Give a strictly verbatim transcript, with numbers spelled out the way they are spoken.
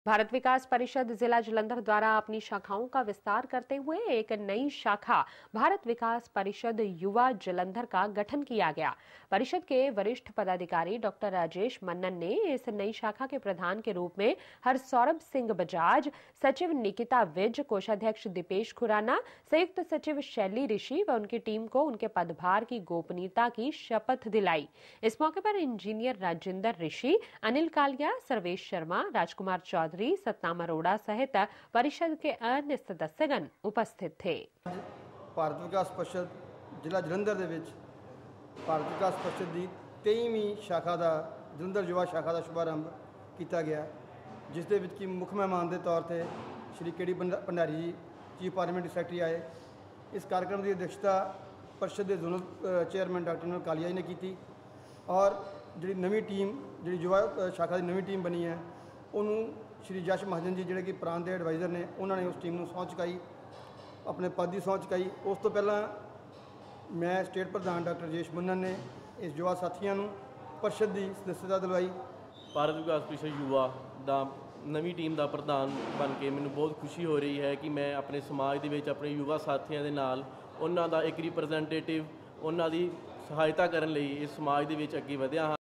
भारत विकास परिषद जिला जलंधर द्वारा अपनी शाखाओं का विस्तार करते हुए एक नई शाखा भारत विकास परिषद युवा जलंधर का गठन किया गया। परिषद के वरिष्ठ पदाधिकारी डॉक्टर राजेश मन्नन ने इस नई शाखा के प्रधान के रूप में हरसौरभ सिंह बजाज, सचिव निकिता विज, कोषाध्यक्ष दीपेश खुराना, संयुक्त सचिव शैली ऋषि व उनकी टीम को उनके पदभार की गोपनीयता की शपथ दिलाई। इस मौके पर इंजीनियर राजेंद्र ऋषि, अनिल कालिया, सर्वेश शर्मा, राजकुमार चौधरी, सतनाम अरोड़ा सहित परिषद के अन्य सदस्यगण उपस्थित थे। भारत विकास परिषद जिला जलंधर दे विच भारत विकास परिषद की तेईवीं शाखा का जलंधर युवा शाखा का शुभारंभ किया गया, जिस दे विच कि मुख मेहमान के तौर पर Shri K D Bhandari ji chief parliamentary secretary आए। इस कार्यक्रम की अध्यक्षता परिषद के zonal chairman doctor Anil Kalia ji ने की और जी नवी टीम जी युवा शाखा की नवी टीम बनी है उन्होंने श्री जश महाजन जी जोड़े कि प्रांत के एडवाइज़र ने उन्होंने उस टीम को सौंह चुकाई, अपने पद की सौंह चुकाई। उस तो पहला मैं स्टेट प्रधान डॉक्टर राजेश मन्नन ने इस युवा साथियों को परिषद की सदस्यता दिलवाई। भारत विकास परिषद युवा दा नवी टीम का प्रधान बन के मैंने बहुत खुशी हो रही है कि मैं अपने समाज के विच अपने युवा साथियों के नाल उन्हां दा एक रिप्रजेंटेटिव उन्हां दी सहायता करने लई इस समाज के विच अगे वधिया हाँ।